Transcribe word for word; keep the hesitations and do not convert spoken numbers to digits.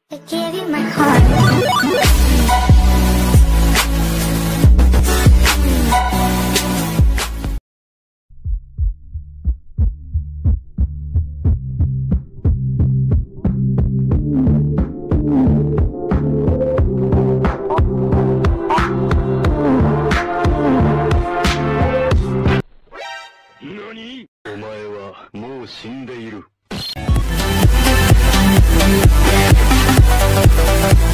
I gave you my heart. 何？お前はもう死んでいる。